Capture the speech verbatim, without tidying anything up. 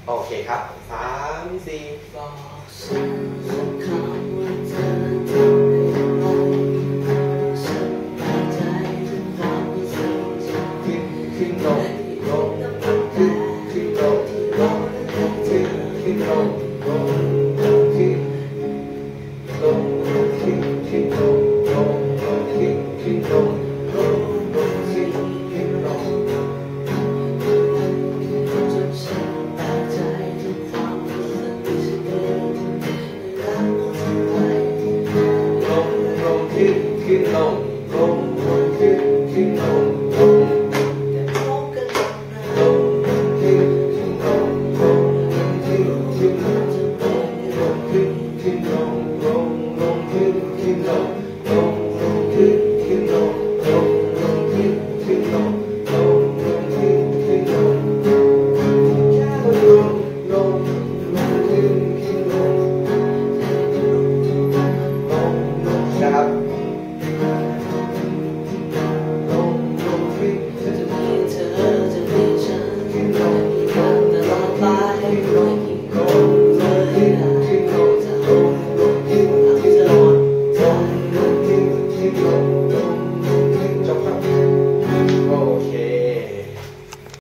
โอเคครับสามสี่บอกฉันสักคำว่าเธอทำให้ฉันสบายใจทุกความรู้สึกฉันขึ้นขึ้นลงลงตั้งแต่ขึ้นขึ้นลงลงขึ้นขึ้นลง